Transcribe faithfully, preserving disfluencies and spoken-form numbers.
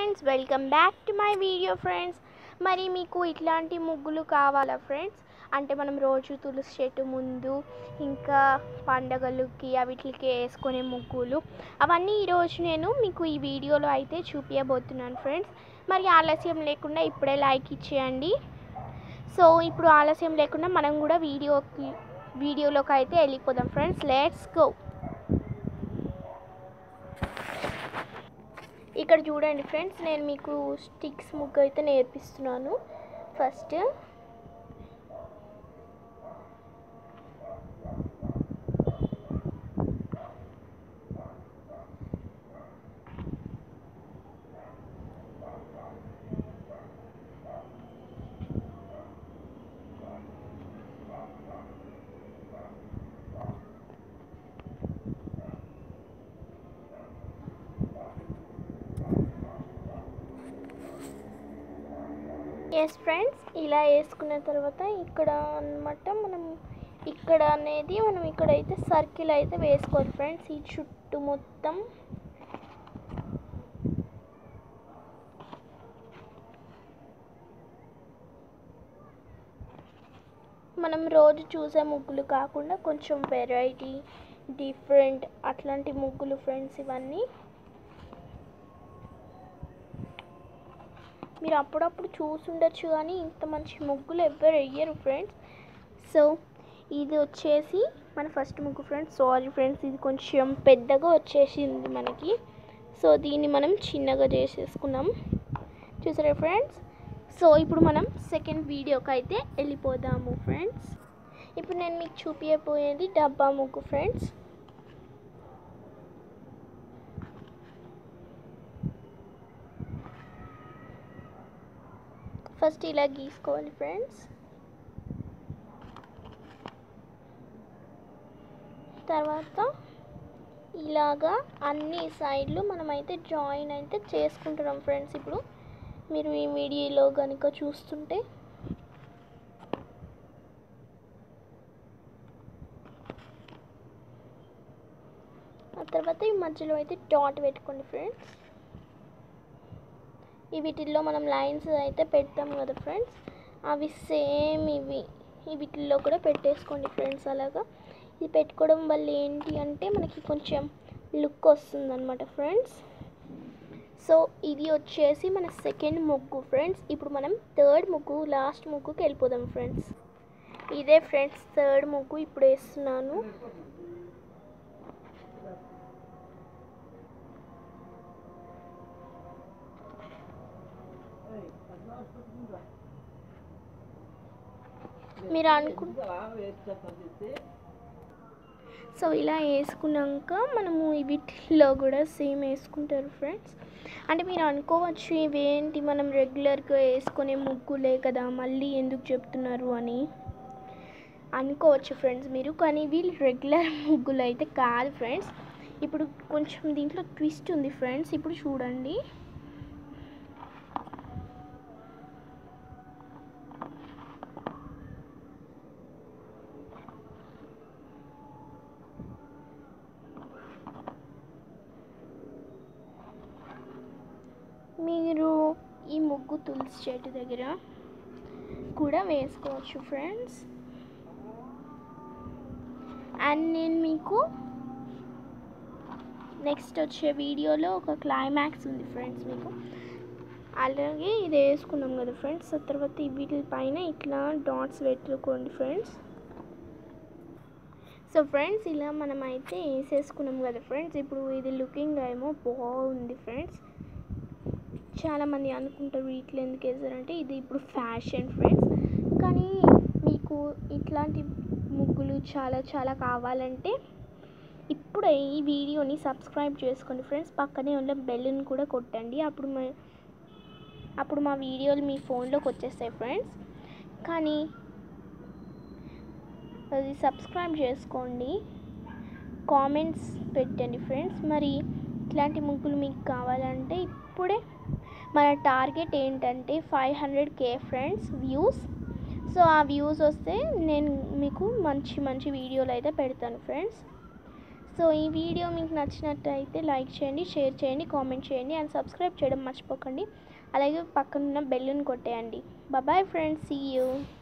Friends, welcome back to my video friends. మరి మీకు ఇట్లాంటి ముగ్గులు కావాలా ఫ్రెండ్స్? అంటే మనం రోజు తులసి చెట్టు ముందు ఇంకా పండగలకి అవిటికి వేసుకునే ముగ్గులు అవన్నీ ఈరోజు నేను మీకు ఈ వీడియోలో అయితే చూపించబోతున్నాను ఫ్రెండ్స్. మరి ఆలస్యం లేకుండా ఇప్పుడే లైక్ ఇచ్చేయండి. సో ఇప్పుడు ఆలస్యం లేకుండా మనం కూడా వీడియోకి వీడియోలోకి అయితే వెళ్ళిపోదాం ఫ్రెండ్స్. Let's go. ఇక్కడ చూడండి ఫ్రెండ్స్, నేను మీకు స్టిక్స్ ముగ్గు అయితే నేర్పిస్తున్నాను. ఫస్ట్ ఎస్ ఫ్రెండ్స్, ఇలా వేసుకున్న తర్వాత ఇక్కడ అన్నమాట మనం ఇక్కడ అనేది మనం ఇక్కడైతే సర్కిల్ అయితే వేసుకోవాలి ఫ్రెండ్స్. ఈ చుట్టూ మొత్తం మనం రోజు చూసే ముగ్గులు కాకుండా కొంచెం వెరైటీ డిఫరెంట్ అట్లాంటి ముగ్గులు ఫ్రెండ్స్. ఇవన్నీ మీరు అప్పుడప్పుడు చూసుండొచ్చు కానీ ఇంత మంచి ముగ్గులు ఎవ్వరు వేయరు ఫ్రెండ్స్. సో ఇది వచ్చేసి మన ఫస్ట్ ముగ్గు ఫ్రెండ్స్. సారీ ఫ్రెండ్స్, ఇది కొంచెం పెద్దగా వచ్చేసింది మనకి. సో దీన్ని మనం చిన్నగా చేసేసుకున్నాం, చూసారా ఫ్రెండ్స్. సో ఇప్పుడు మనం సెకండ్ వీడియోకి అయితే వెళ్ళిపోదాము ఫ్రెండ్స్. ఇప్పుడు నేను మీకు చూపించబోయేది డబ్బా ముగ్గు ఫ్రెండ్స్. ఫస్ట్ ఇలా గీసుకోవాలి ఫ్రెండ్స్. తర్వాత ఇలాగా అన్ని సైడ్లు మనమైతే జాయిన్ అయితే చేసుకుంటున్నాం ఫ్రెండ్స్. ఇప్పుడు మీరు ఈ వీడియోలో కనుక చూస్తుంటే ఆ తర్వాత ఈ మధ్యలో అయితే డాట్ పెట్టుకోండి ఫ్రెండ్స్. ఈ వీటిల్లో మనం లైన్స్ అయితే పెడతాం కదా ఫ్రెండ్స్, అవి సేమ్ ఇవి ఈ వీటిల్లో కూడా పెట్టేసుకోండి ఫ్రెండ్స్. అలాగా ఇది పెట్టుకోవడం వల్ల ఏంటి అంటే మనకి కొంచెం లుక్ వస్తుంది అన్నమాట ఫ్రెండ్స్. సో ఇది వచ్చేసి మన సెకండ్ ముగ్గు ఫ్రెండ్స్. ఇప్పుడు మనం థర్డ్ ముగ్గు లాస్ట్ ముగ్గుకి వెళ్ళిపోదాం ఫ్రెండ్స్. ఇదే ఫ్రెండ్స్ థర్డ్ ముగ్గు ఇప్పుడు వేస్తున్నాను. మీరు అనుకు సో ఇలా వేసుకున్నాక మనము వీటిల్లో కూడా సేమ్ వేసుకుంటారు ఫ్రెండ్స్. అంటే మీరు అనుకోవచ్చు ఇవేంటి మనం రెగ్యులర్గా వేసుకునే ముగ్గులే కదా, మళ్ళీ ఎందుకు చెప్తున్నారు అని అనుకోవచ్చు ఫ్రెండ్స్ మీరు. కానీ వీళ్ళు రెగ్యులర్ ముగ్గులు అయితే కాదు ఫ్రెండ్స్. ఇప్పుడు కొంచెం దీంట్లో ట్విస్ట్ ఉంది ఫ్రెండ్స్. ఇప్పుడు చూడండి, మీరు ఈ ముగ్గు తులసి చెట్టు దగ్గర కూడా వేసుకోవచ్చు ఫ్రెండ్స్. అండ్ నేను మీకు నెక్స్ట్ వచ్చే వీడియోలో ఒక క్లైమాక్స్ ఉంది ఫ్రెండ్స్ మీకు. అలాగే ఇది వేసుకున్నాం కదా ఫ్రెండ్స్, ఆ తర్వాత వీటి పైన ఇట్లా డాట్స్ పెట్టుకోండి ఫ్రెండ్స్. సో ఫ్రెండ్స్ ఇలా మనం అయితే వేసేసుకున్నాం కదా ఫ్రెండ్స్. ఇప్పుడు ఇది లుకింగ్ ఏమో బాగుంది ఫ్రెండ్స్. చాలామంది అనుకుంటారు వీటిలో ఎందుకు వేసారంటే ఇది ఇప్పుడు ఫ్యాషన్ ఫ్రెండ్స్. కానీ మీకు ఇట్లాంటి ముగ్గులు చాలా చాలా కావాలంటే ఇప్పుడు ఈ వీడియోని సబ్స్క్రైబ్ చేసుకోండి ఫ్రెండ్స్. పక్కనే ఉన్న బెల్ని కూడా కొట్టండి, అప్పుడు మా అప్పుడు మా వీడియోలు మీ ఫోన్లోకి వచ్చేస్తాయి ఫ్రెండ్స్. కానీ అది సబ్స్క్రైబ్ చేసుకోండి, కామెంట్స్ పెట్టండి ఫ్రెండ్స్. మరి ఇట్లాంటి ముగ్గులు మీకు కావాలంటే ఇప్పుడే మన టార్గెట్ ఏంటంటే five hundred K friends views. So ఆ వ్యూస్ వస్తే నేను మీకు మంచి మంచి వీడియోలు అయితే పెడతాను ఫ్రెండ్స్. సో ఈ వీడియో మీకు నచ్చినట్టయితే లైక్ చేయండి, షేర్ చేయండి, కామెంట్ చేయండి అండ్ సబ్స్క్రైబ్ చేయడం మర్చిపోకండి. అలాగే పక్కనున్న బెల్లుని కొట్టేయండి. Bye friends, see you.